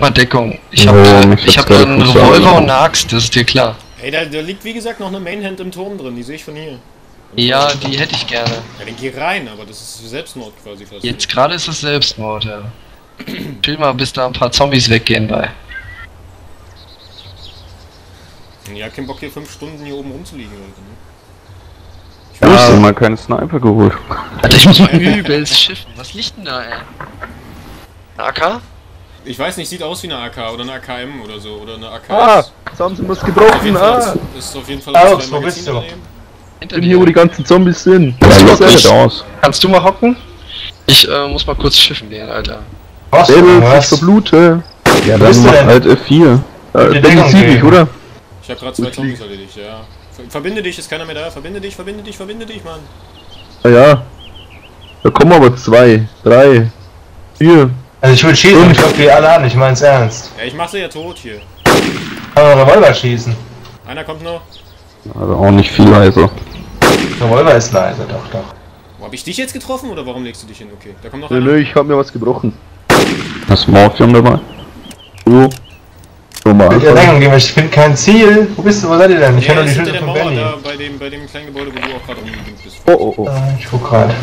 Mal Deckung. Ich hab da einen Revolver und eine Axt, das ist dir klar. Ey, da liegt wie gesagt noch eine Mainhand im Turm drin, die sehe ich von hier. Ja, die hätte ich gerne. Ja, dann geh rein, aber das ist Selbstmord quasi fast. Jetzt gerade ist es Selbstmord, ja. Chill mal, bis da ein paar Zombies weggehen bei. Ja, kein Bock hier 5 Stunden hier oben rumzuliegen, Leute, ne? Ich hab mal keinen Sniper geholt. Alter, ich muss mal übelst schiffen. Was liegt denn da, ey? AK? Ich weiß nicht, sieht aus wie eine AK oder eine AKM oder so, oder eine AKS. Ah, Samson muss gebrochen, Ist auf jeden Fall ein wo bist du? Ich bin hier, wo die ganzen Zombies sind. Kannst du mal hocken? Ich muss mal kurz schiffen gehen, Alter. Was? Ich verblute. Ja, dann mach halt F4. Denke ich, oder? Ich hab grad 2 Zombies erledigt, ja. Verbinde dich, ist keiner mehr da. Verbinde dich, Mann. Ah ja. Da kommen aber 2, 3, 4. Also ich will schießen, ich guck die alle an, ich mein's ernst. Ja, ich mach sie ja tot hier. Kann man Revolver schießen? Einer kommt noch. Also auch nicht viel leiser. Revolver ist leise, doch. Wo hab ich dich jetzt getroffen oder warum legst du dich hin? Okay, da kommt noch Nö, einer. nö, ich hab mir was gebrochen. Hast du Morphium dabei? So. Normal. Ich gehen, ich finde kein Ziel. Wo bist du? Wo seid ihr denn? Ich höre nur die hinter Schilder der von Mauer Benny. da bei dem kleinen Gebäude, wo du auch gerade umgeknickt bist. Oh. Ich guck grad.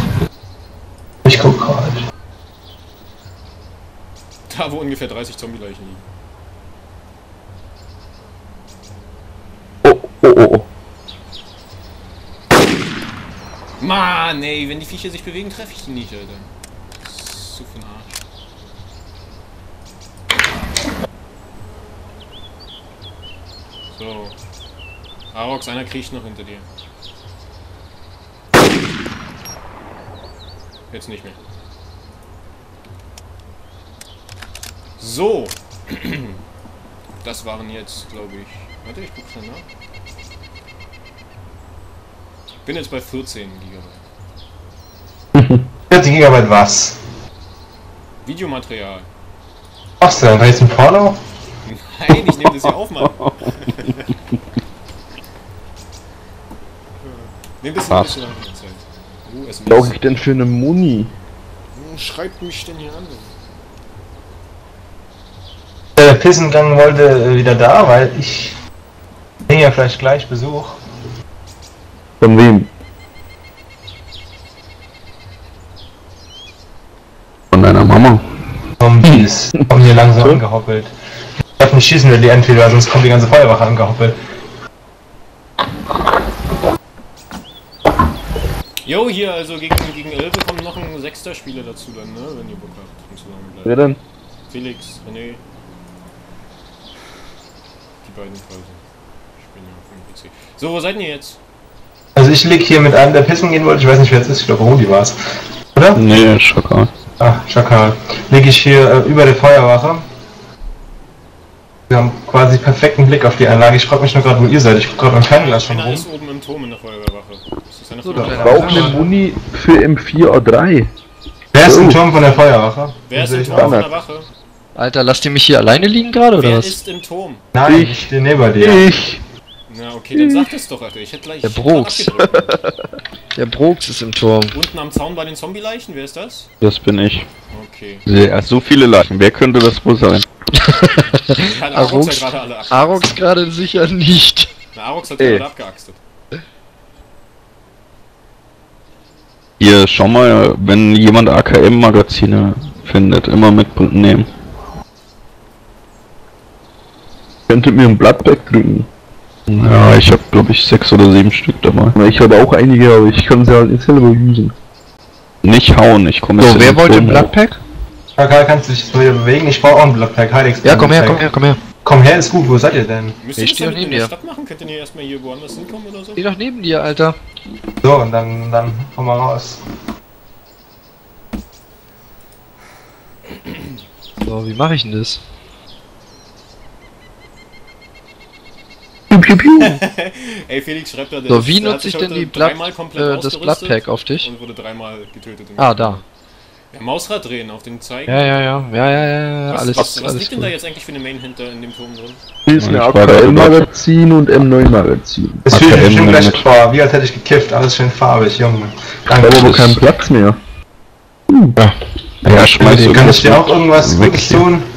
Da, wo ungefähr 30 Zombie-Leichen liegen. Oh. Mann, ey, wenn die Viecher sich bewegen, treffe ich die nicht, Alter. Das ist so für ein Arsch. So. Arox, einer kriecht noch hinter dir. Jetzt nicht mehr. So. Das waren jetzt, glaube ich... Warte, ich guck schnell nach. Ich bin jetzt bei 14 GB. 40 GB was? Videomaterial. Was denn? Da ist ein Porno? Nein, ich nehme das ja auf, Mann. Nimm das ein bisschen an der Zeit. Was brauche ich denn für eine Muni? Schreibt mich denn hier an? Der Pissengang wollte wieder da, weil ich bringe ja vielleicht gleich Besuch. Von wem? Von deiner Mama. Zombies kommen hier langsam angehoppelt. Ich darf nicht schießen, wenn die entweder, sonst kommt die ganze Feuerwache angehoppelt. Jo, hier, also gegen Elbe kommt noch ein 6. Spieler dazu dann, ne? Wenn ihr Bock habt und zusammen bleibt. Wer denn? Felix, René. Die beiden quasi. Ich bin ja auf dem PC. So, wo seid ihr jetzt? Also ich lieg hier mit einem, der pissen gehen wollte, ich weiß nicht wer es ist, ich glaube Rudi war's. Oder? Nee, Schakal. Ah, Schakal. Lieg ich hier über der Feuerwache. Wir haben quasi perfekten Blick auf die Anlage. Ich frage mich nur gerade, wo ihr seid. Ich guck gerade beim Fernglas schon Einer rum. ist oben im Turm in der Feuerwehrwache. Ist das einer So, von da euch? Ich brauche eine Muni für M4A3. Wer ist im Turm von der Feuerwache? Wer ist Den im sehe Turm ich von auch. der Wache? Alter, lasst ihr mich hier alleine liegen gerade, oder Wer was? ist im Turm? Nein, Ich. ich stehe neben dir. Ich. Na, okay, dann sag das doch, Alter. Ich hätte gleich... Der Brooks. Der Brooks ist im Turm. Unten am Zaun bei den Zombie-Leichen, wer ist das? Das bin ich. Okay. So viele Leichen. Wer könnte das wohl sein? Hat Arox ja gerade alle abgeaxtet. Arox gerade sicher nicht. Na, Arox hat gerade abgeaxtet. Hier, schau mal, wenn jemand AKM-Magazine findet, immer mitnehmen. Könntet mir ein Bloodback drücken. Ja, ich habe glaube ich 6 oder 7 Stück dabei. Ich habe auch einige, aber ich kann sie halt nicht selber usen. Nicht hauen, ich komme So, wer wollte ein Bloodpack? Schakal, kannst du dich jetzt wieder bewegen? Ich brauche auch ein Bloodpack. Heidex. Ja, komm her. Komm her, ist gut. Wo seid ihr denn? Müsst Ich ihr das steh dann doch in neben der dir. Stadt machen? Könnt ihr nicht erstmal hier woanders hinkommen oder so? Steh doch neben dir, Alter. So, und dann komm mal raus. So, wie mache ich denn das? Ey, Felix schreibt da, der So, wie der hat nutze ich sich denn heute die Blood, dreimal komplett das ausgerüstet Bloodpack auf dich? und wurde 3-mal getötet. Ah, da. Ja, Mausrad drehen auf den Zeigen. Ja, alles, Was alles liegt denn da gut. jetzt eigentlich für eine Main hinter in dem Turm drin? Hier ist eine Ich war da AKM-Magazin und M9-Magazin. Das fühlt AKM mich schon gleich mit. vor. Wie als hätte ich gekifft. Alles schön farbig, Junge. Ich habe aber keinen Platz mehr. Ja, schmeiß Kann ich dir irgendwas auch irgendwas weg Gutes hier. tun?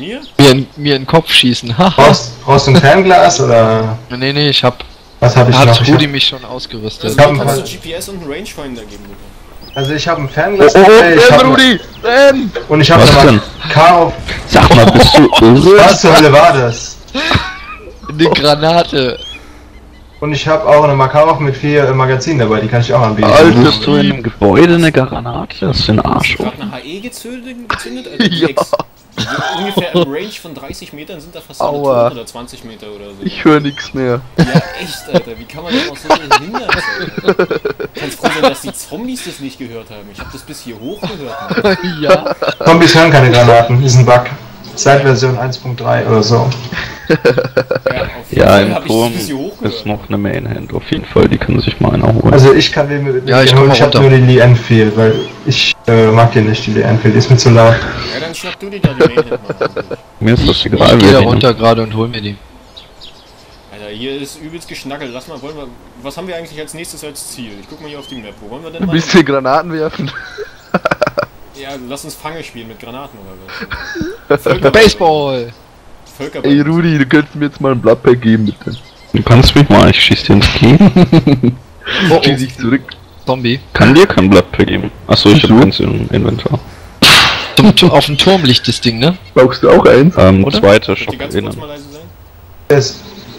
Mir? Mir in den Kopf schießen. Haha. Brauchst du ein Fernglas oder Nee, ich hab. was habe ich Hat noch? Ich Rudi hab, mich schon ausgerüstet. Also, hab mir ein kannst paar- du GPS und einen Rangefinder geben, bitte. also ich habe ein Fernglas Oh, dabei, ich hab Rudi! Renn! und ich habe Was noch denn? Karo. Sag mal, bist du irre? Was zur Hölle war das? Eine Granate. Und ich habe auch eine Makarov mit 4 Magazinen dabei, die kann ich auch anbieten. Alter. Bist du in einem Gebäude eine Granate? Das ist ein Arsch. Gerade eine HE gezündet? Also die Ja. ungefähr im Range von 30 Metern sind da fast alle Aua. tot oder 20 Meter oder so. Ich höre nichts mehr. Ja, echt, Alter. Wie kann man denn auch so behindert sein? Alter? Kannst froh sein, dass die Zombies das nicht gehört haben. Ich habe das bis hier hoch gehört. Mann. Ja. Zombies hören keine Granaten, ist ein Bug. Seit Version 1.3 oder so. Ja, auf jeden Ja, Fall im hab ich Turm das bis hier hoch gehört. ist noch eine Mainhand. Auf jeden Fall, die können sich mal einer holen. Also ich kann den mit Ja, ich den komm holen, mal ich habe runter. nur die Lee Enfield, weil ich mag die nicht, die Lee Enfield, die ist mir zu laut. Ja, dann schnapp du dir da die Mainhand mal. Mir ist das Ich egal, gehe wer da die runter gerade und hol mir die. Alter, hier ist übelst geschnackelt. Lass mal, was haben wir eigentlich als nächstes als Ziel? Ich guck mal hier auf die Map. Wo wollen wir denn Ein mal? bisschen Granaten werfen. Ja, lass uns Fange spielen mit Granaten oder was. Baseball! Völkerball. Ey Rudi, du könntest mir jetzt mal ein Blattpack geben, bitte. Du kannst mich mal, ich schieß dir ins Knie. Schieß ich zurück. Zombie. Kann dir kein Blattpack geben. Achso, ich hab eins im Inventar. Auf dem Turm liegt das Ding, ne? Brauchst du auch eins? Oder? Zweiter Könnt Stock ihr ganz kurz innen. mal leise sein? Das,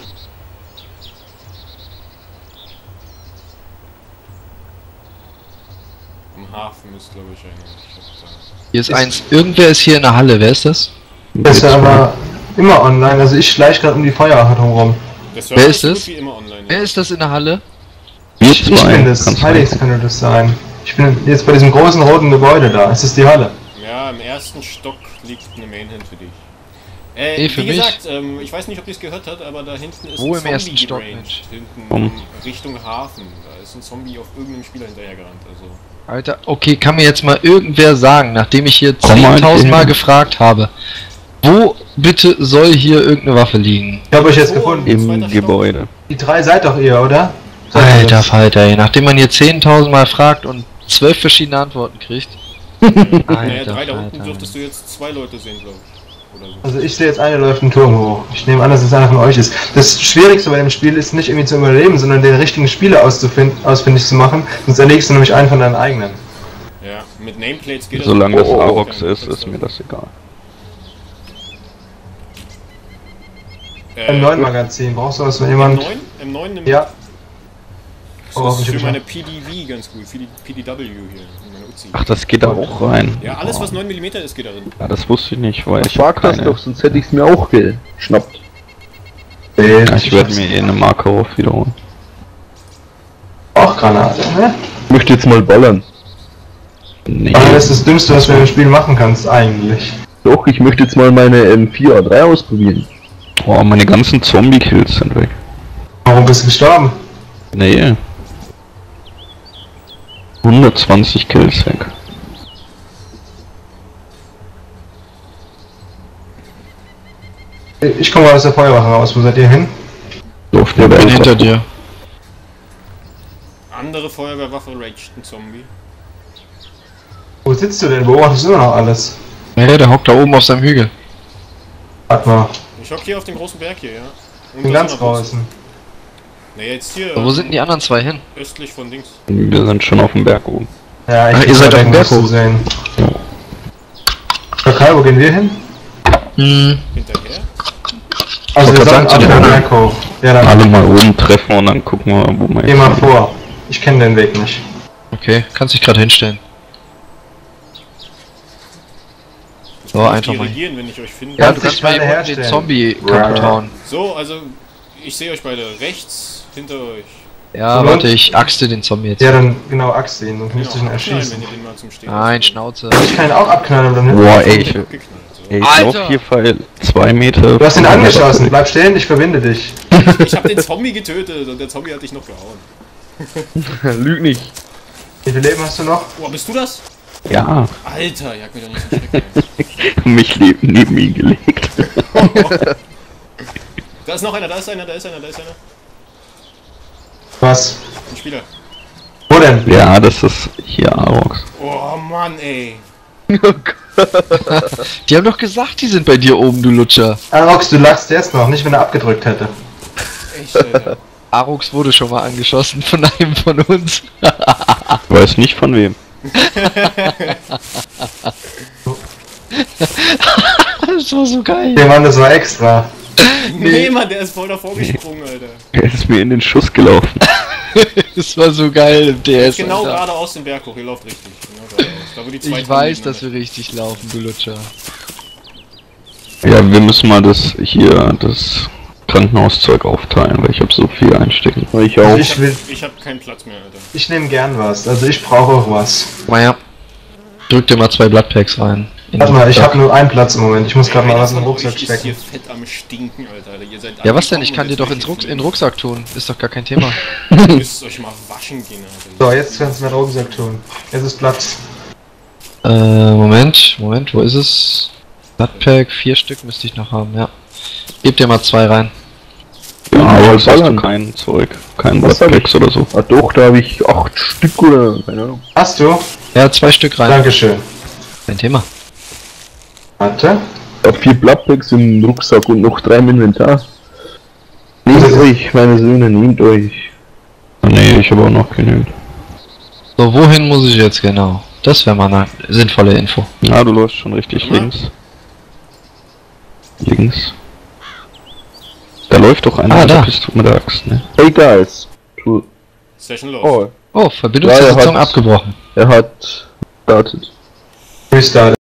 Am Hafen ist, glaube ich, eigentlich. Hier ist eins. Irgendwer ist hier in der Halle. Wer ist das? das ist aber immer online, also ich schleich gerade um die Feuerwache rum. Der Wer Server ist so das? gut wie immer online. Wer ist das in der Halle? Wir Ich bin das, kannst Heidex du. könnte das sein. Ich bin jetzt bei diesem großen roten Gebäude da, es ist die Halle. Ja, im ersten Stock liegt eine Mainhand für dich. Nee, für wie mich. gesagt, ich weiß nicht, ob ihr es gehört habt, aber da hinten ist Wo ein im ersten Zombie Stock, geranged. Mensch? Hinten Richtung Hafen. Da ist ein Zombie auf irgendeinem Spieler hinterhergerannt. Also. Alter, okay, kann mir jetzt mal irgendwer sagen, nachdem ich hier Komm mal 10.000 Mal hin. gefragt habe, wo bitte soll hier irgendeine Waffe liegen? Ich habe euch jetzt Oh, gefunden. Zweiter Im Stock. Gebäude. Die 3 seid doch ihr, oder? Seid ihr Alter das? Falter, ey, nachdem man hier 10.000 Mal fragt und 12 verschiedene Antworten kriegt. Naja, 3 da unten Falter. dürftest du jetzt 2 Leute sehen, glaube ich. Oder so. Also ich sehe jetzt, eine läuft einen Turm hoch. Ich nehme an, dass es einer von euch ist. Das Schwierigste bei dem Spiel ist nicht irgendwie zu überleben, sondern den richtigen Spieler ausfindig zu machen. Sonst erlegst du nämlich einen von deinen eigenen. Ja, mit Nameplates geht das. Solange das Oh, Avox okay. ist, ist mir das egal. M9 Magazin, brauchst du was von jemand? M9 nimmt. Ja. Oh, Das ist hoffentlich für hab ich meine noch. PDV ganz gut, für die PDW hier, meine Uzi. Ach, das geht da auch rein. Ja, alles was 9 mm ist geht darin. Ja, das wusste ich nicht, weil ich Sag das keine... doch, sonst hätte ich es mir auch geschnappt. Nee, Ja, ich werde mir eh eine Makarov wiederholen. auch Granate, ne? Ich möchte jetzt mal ballern. Nee, Aber das ist das Dümmste, was du im Spiel machen kannst, eigentlich. Doch, ich möchte jetzt mal meine M4A3 ausprobieren. boah, meine ganzen Zombie-Kills sind weg. Warum bist du gestorben? Nee. 120 Kills weg. Ich komme mal aus der Feuerwache raus, wo seid ihr hin? Auf der Bin Welt. hinter dir. Andere Feuerwehrwaffe raged ein Zombie. Wo sitzt du denn? Beobachtest du immer noch alles? Ja, der hockt da oben auf seinem Hügel. Warte mal, Ich hock hier auf den großen Berg hier, ja. Und ich bin da ganz sind noch Bus. draußen. Ne, jetzt hier Aber wo sind denn die anderen zwei hin? östlich von Dings. Wir sind schon auf dem Berg oben. Ja, ich Ach, ihr seid auf dem Berg zu hoch. sehen. Okay, wo gehen wir hin? Hm. Hinterher? Also wir wollte sollen gerade sagen, zu auf den den anderen. Berg hoch. Ja, dann Alle mal oben treffen und dann gucken wir, wo wir geh mal sind. vor. Ich kenne den Weg nicht. Okay, kannst dich gerade hinstellen. Ich So, kann euch einfach mal. dirigieren, wenn ich euch finde. Ja, Du kannst mal gerade eben unten den herstellen. Zombie kaputt hauen. So, also ich sehe euch beide rechts hinter euch. Ja, Und? warte, ich axte den Zombie jetzt. Ja, dann genau Axt ihn, sonst müsste ich ihn abknallen, erschießen. wenn ihr den mal zum Stehen Nein, lasst. Schnauze. Ich kann ihn auch abknallen, aber dann Boah, ey, ich, Abgeknallt, so. ey, ich Alter! lauf hier Pfeil 2 Meter. Du hast ihn angeschossen, bleib stehen, ich verbinde dich. Ich hab den Zombie getötet und der Zombie hat dich noch gehauen. Lüg nicht. Wie viel Leben hast du noch? Boah, bist du das? Ja, Alter, jag mir doch nicht so schrecken. mich neben ihn gelegt. Da ist noch einer, da ist einer, da ist einer, da ist einer. Was? Ein Spieler. Wo denn? Ja, das ist hier Avox. Oh Mann, ey. Oh Gott. Die haben doch gesagt, die sind bei dir oben, du Lutscher. Arox, du lachst jetzt noch, nicht wenn er abgedrückt hätte. Echt, Alter. Arux wurde schon mal angeschossen von einem von uns. Weiß nicht von wem. Das war so geil. Der Mann, das war extra. Nee, Mann, der ist voll davor gesprungen, Alter. Er ist mir in den Schuss gelaufen. Das war so geil im DS. Genau Alter. gerade aus dem Berg hoch, ihr lauft richtig. Genau geradeaus. Da, wo die zwei Ich weiß, Tonnen dass wir richtig laufen, du Lutscher. Ja, wir müssen mal das Krankenhauszeug aufteilen, weil ich habe so viel einstecken. Ich auch. Also Ich hab keinen Platz mehr, Alter. ich nehme gern was, also ich brauche auch was. Naja. Drück dir mal 2 Bloodpacks rein. Warte mal, ich habe nur einen Platz im Moment, ich muss gerade mal Einer was in den von Rucksack euch ist hier stecken. fett am Stinken, Alter. Ihr seid Ja, was denn? Ich angekommen kann und dir doch jetzt in den will Rucksack tun. Ist doch gar kein Thema. Ihr müsst euch mal waschen gehen, Alter. So, jetzt kannst du meinen Rucksack tun. Jetzt ist Platz. Moment, wo ist es? Bloodpack, 4 Stück müsste ich noch haben, ja. Gib dir mal 2 rein. Ja, aber es hast du ballern. kein Zeug, kein Was hab Bloodpacks oder so. Ah doch, da habe ich 8 Stück oder keine Ahnung. Hast du? Ja, 2 Stück rein. Dankeschön. Kein Thema. Warte. Ich habe 4 Bloodpacks im Rucksack und noch 3 im Inventar. Nehmt euch, meine Söhne, nehmt euch. Nee, ich habe auch noch genügend. So, wohin muss ich jetzt genau? Das wäre mal eine sinnvolle Info. Ja, du läufst schon richtig Ja. links. Links. Da läuft doch einer Ah, mit der da. Pistole mit der Axt, ne? Hey guys. True. Session los. Oh, Oh, Verbindungsversetzung Ja, er hat- abgebrochen. er hat startet. Restart.